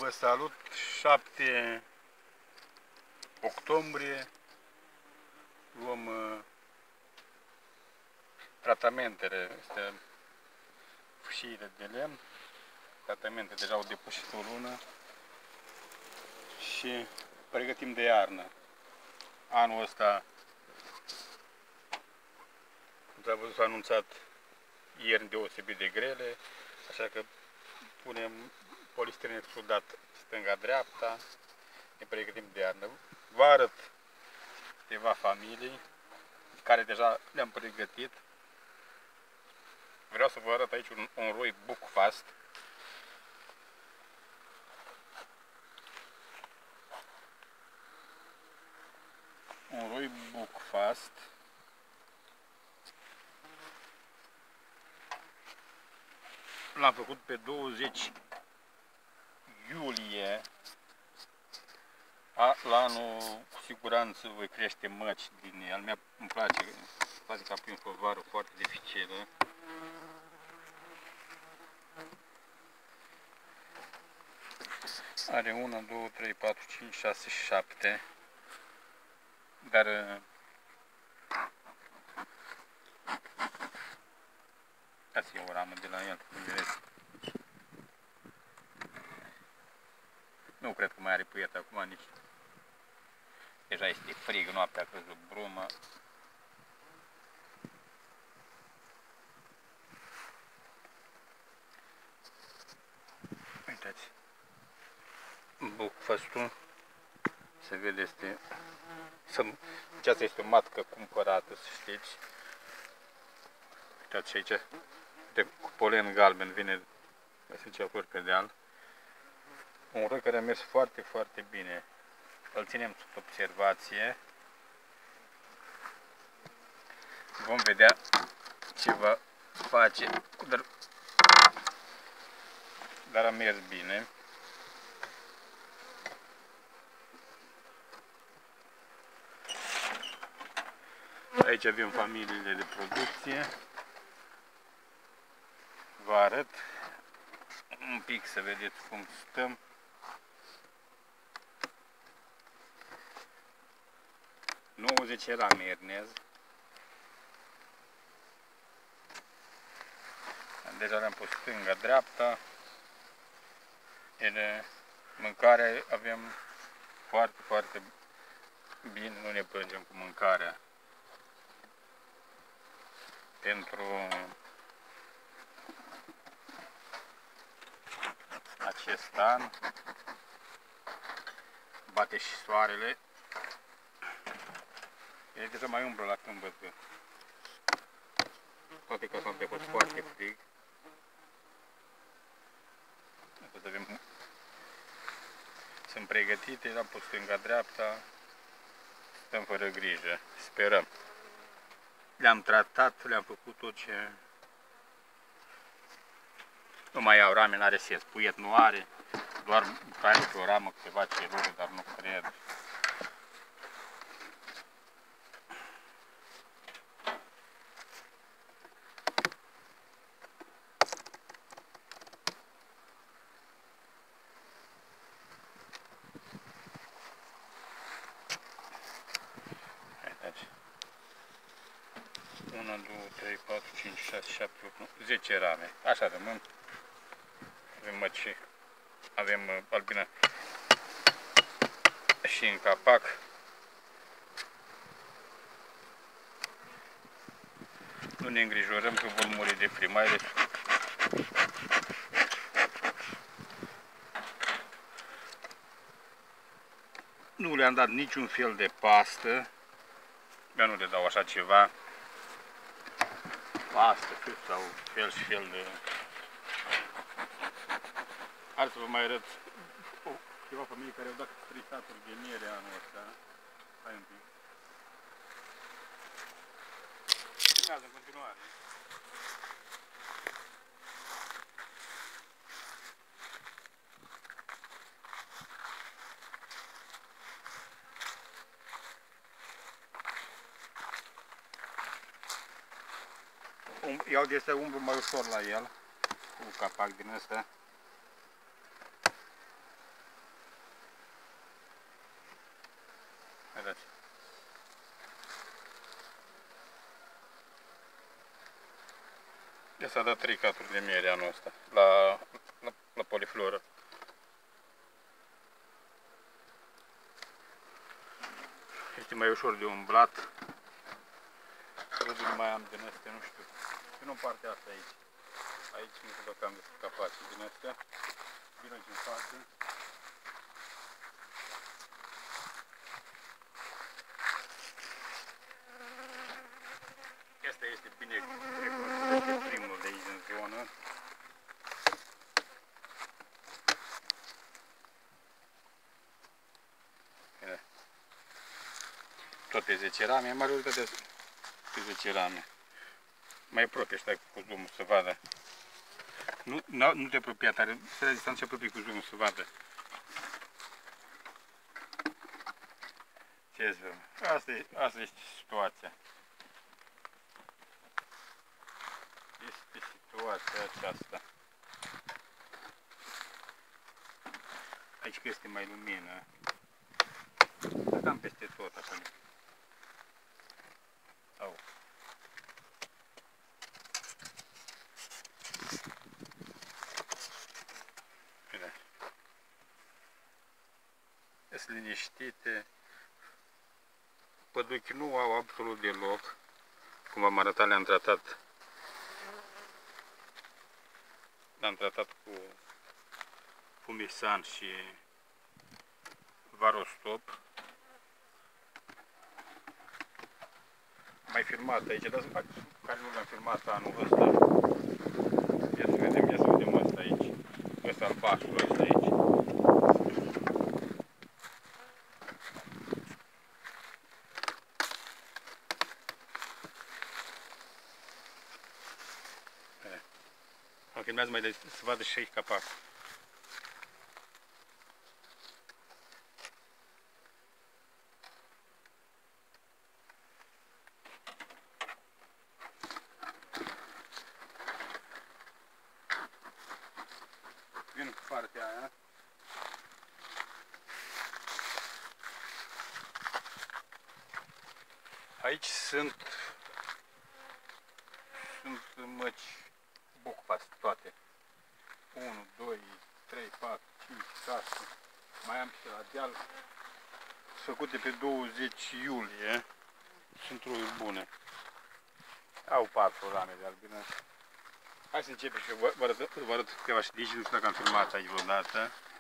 Vă salut, 7 octombrie, luăm tratamentele, astea, fâșiile de lemn, tratamente deja au depășit o lună și pregătim de iarnă. Anul ăsta, cum s-a văzut, s-a anunțat ierni deosebit de grele, așa că punem polistiren extrudat stânga-dreapta, ne pregătim de iarnă. Vă arăt câteva familii care deja le-am pregătit. Vreau să vă arăt aici un roi Buckfast. Un roi Buckfast. L-am făcut pe 20 iulie. La anul, cu siguranță, voi crește măci din el. Îmi place că a prins o vară foarte dificilă. Are 1, 2, 3, 4, 5, 6, 7. Dar asta e o ramă de la el, cum vedeți. Nu cred că mai are puiet acum nici. Deja este frig, noaptea a căzut brumă. Uitați. Buckfastul, se vede, este... Aceasta este o matcă cumpărată, să știți. Uitați și aici, de polen galben vine, sunt flori pe deal. Un roi care a mers foarte, foarte bine. Îl ținem sub observație. Vom vedea ce va face, dar a mers bine. Aici avem familiile de producție. Vă arăt un pic să vedeți cum stăm. ...90 era mernez. Deja le-am pus stânga-dreapta. Mâncarea avem foarte, foarte bine, nu ne plângem cu mâncarea. Pentru acest an bate și soarele. E deja mai umbră la când văd că toate că s-au fost foarte frig. Sunt pregătite, le-am pus stânga-dreapta, stăm fără grijă, sperăm. Le-am tratat, le-am făcut tot ce... Nu mai au rame, n-are sens, puiet nu are, doar are pe o ramă câteva celule, dar nu cred. Uitați. 1, 2, 3, 4, 5, 6, 7, 8, 9, 10 rame. Așa rămân. Avem măci, avem albină și în capac. Nu ne îngrijorăm că vor muri de frimaire. Nu le-am dat niciun fel de pastă. Eu nu le dau așa ceva. Pastă sau fel și fel de... Hai să vă mai arăt ceva familii care au dat 3 saturi de miere anul ăsta. Hai un pic. Filmează în continuare. Iau de asta umblu mai ușor la el, cu capac din ăsta. S-a dat 3 caturi de miere anul ăsta la polifloră. Este mai ușor de umblat. Râdul mai am din astea, nu știu. Vin în partea asta aici. Aici nu știu dacă am găsit capaci din astea. Vin aici în față. Asta este bine recunoscut, primul de aici în zonă. Tot pe 10 rame, majoritatea pe 10 rame. Mai aproape ăștia cu zoomul să vadă. Nu te apropia tare, să la distanță și apropii cu zoomul să vadă. Ce zic? Asta este situația. Este situația aceasta. Aici că este mai lumină. Cam peste tot acolo. Au. Bine. Sunt liniștite. Păduchii nu au absolut deloc. Cum am arătat, le-am tratat. Le-am tratat cu fumisan și varostop. Mai filmat aici, dar care nu l-am filmat anul ăsta. Ia să vedem asta aici. Ăsta albastru, ăsta aici. Am filmează mai de să vadă și aici capacul. Vin cu partea aia. Aici sunt măci bucfați toate. 1, 2, 3, 4, 5, 6. Mai am și la deal. Făcute pe 20 iulie. Sunt roi bune. Au 4 rame de albină. Hai să începem și vă arăt câteva știți, nu știu dacă am filmat aici vreodată.